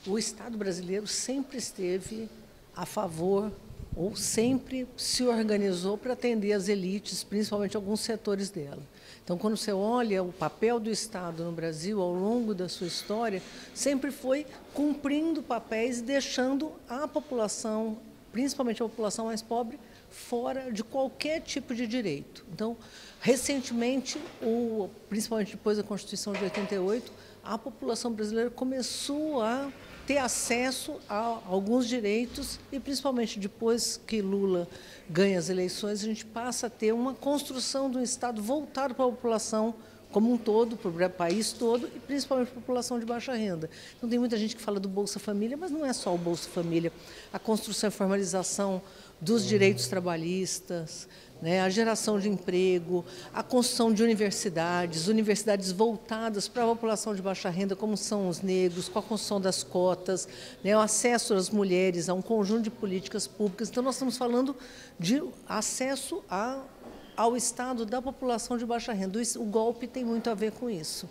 O Estado brasileiro sempre esteve a favor ou sempre se organizou para atender as elites, principalmente alguns setores dela. Então, quando você olha o papel do Estado no Brasil ao longo da sua história, sempre foi cumprindo papéis e deixando a população, principalmente a população mais pobre, fora de qualquer tipo de direito. Então, recentemente, principalmente depois da Constituição de 88, a população brasileira começou a ter acesso a alguns direitos e, principalmente depois que Lula ganha as eleições, a gente passa a ter uma construção do Estado voltado para a população como um todo, para o país todo e principalmente para a população de baixa renda. Então, tem muita gente que fala do Bolsa Família, mas não é só o Bolsa Família. A construção e formalização dos direitos trabalhistas, né, a geração de emprego, a construção de universidades voltadas para a população de baixa renda, como são os negros, com a construção das cotas, né, o acesso das mulheres a um conjunto de políticas públicas. Então, nós estamos falando de acesso ao estado da população de baixa renda. O golpe tem muito a ver com isso.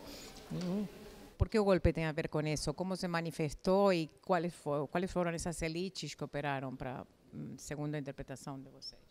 Por que o golpe tem a ver com isso? Como se manifestou e quais foram essas elites que operaram para, segundo a interpretação de vocês?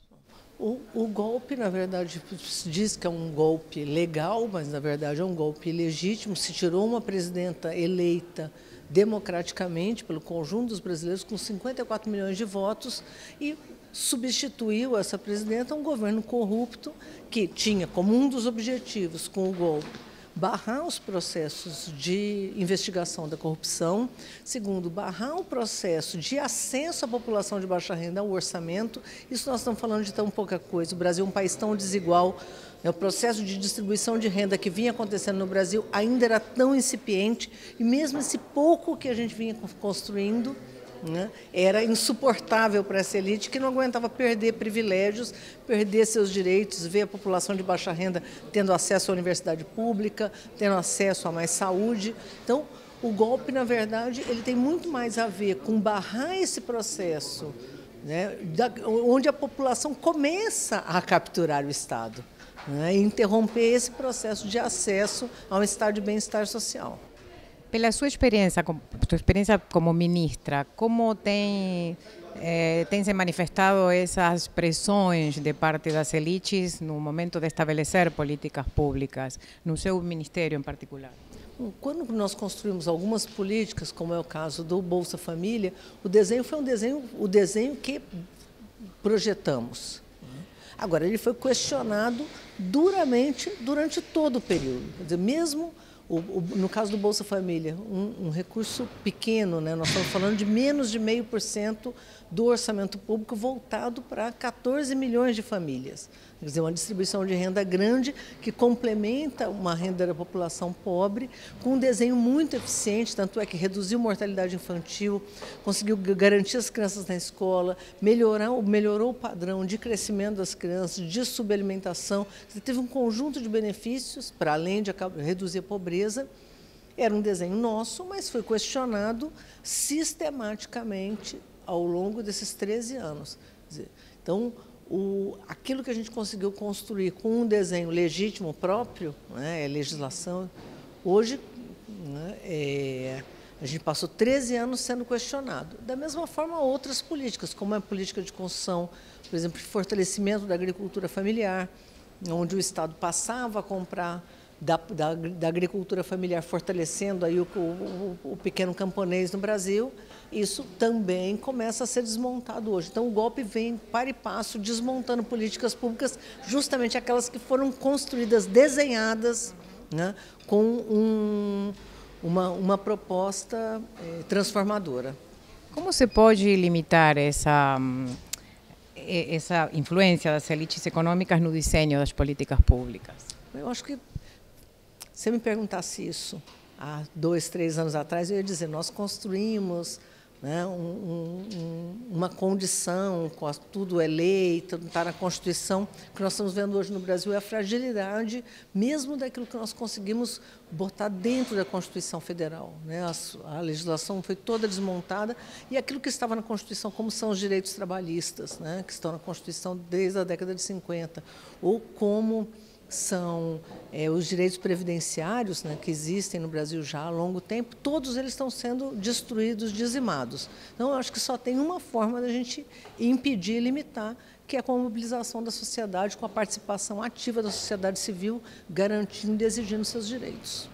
O golpe, na verdade, se diz que é um golpe legal, mas, na verdade, é um golpe ilegítimo. Se tirou uma presidenta eleita democraticamente pelo conjunto dos brasileiros com 54 milhões de votos e substituiu essa presidenta a um governo corrupto que tinha como um dos objetivos com o golpe barrar os processos de investigação da corrupção, segundo, barrar o processo de acesso à população de baixa renda ao orçamento. Isso nós estamos falando de tão pouca coisa. O Brasil é um país tão desigual, o processo de distribuição de renda que vinha acontecendo no Brasil ainda era tão incipiente, e mesmo esse pouco que a gente vinha construindo, né, era insuportável para essa elite que não aguentava perder privilégios, perder seus direitos, ver a população de baixa renda tendo acesso à universidade pública, tendo acesso a mais saúde. Então, o golpe, na verdade, ele tem muito mais a ver com barrar esse processo, né, onde a população começa a capturar o Estado, né, e interromper esse processo de acesso a um estado de bem-estar social. Pela sua experiência como ministra, como tem se manifestado essas pressões de parte das elites no momento de estabelecer políticas públicas, no seu ministério em particular? Quando nós construímos algumas políticas, como é o caso do Bolsa Família, o desenho foi o desenho que projetamos. Agora, ele foi questionado duramente durante todo o período. Quer dizer, mesmo no caso do Bolsa Família, um recurso pequeno, né? Nós estamos falando de menos de 0,5% do orçamento público voltado para 14 milhões de famílias. Quer dizer, uma distribuição de renda grande que complementa uma renda da população pobre, com um desenho muito eficiente, tanto é que reduziu a mortalidade infantil, conseguiu garantir as crianças na escola, melhorou o padrão de crescimento das crianças, de subalimentação. Teve um conjunto de benefícios, para além de reduzir a pobreza. Era um desenho nosso, mas foi questionado sistematicamente ao longo desses 13 anos. Quer dizer, então, aquilo que a gente conseguiu construir com um desenho legítimo próprio, né, legislação, hoje, né, a gente passou 13 anos sendo questionado. Da mesma forma, outras políticas, como a política de construção, por exemplo, de fortalecimento da agricultura familiar, onde o Estado passava a comprar da agricultura familiar, fortalecendo aí o pequeno camponês no Brasil. Isso também começa a ser desmontado hoje. Então, o golpe vem para e passo, desmontando políticas públicas, justamente aquelas que foram construídas, desenhadas, né, com uma proposta transformadora. Como se pode limitar essa influência das elites econômicas no desenho das políticas públicas? Eu acho que, se me perguntasse isso há 2, 3 anos atrás, eu ia dizer, nós construímos, né, uma condição, tudo é lei, tudo está na Constituição. O que nós estamos vendo hoje no Brasil é a fragilidade, mesmo daquilo que nós conseguimos botar dentro da Constituição Federal, né? A legislação foi toda desmontada e aquilo que estava na Constituição, como são os direitos trabalhistas, né, que estão na Constituição desde a década de 50, ou como são os direitos previdenciários, né, que existem no Brasil já há longo tempo, todos eles estão sendo destruídos, dizimados. Então, eu acho que só tem uma forma da gente impedir e limitar, que é com a mobilização da sociedade, com a participação ativa da sociedade civil, garantindo e exigindo seus direitos.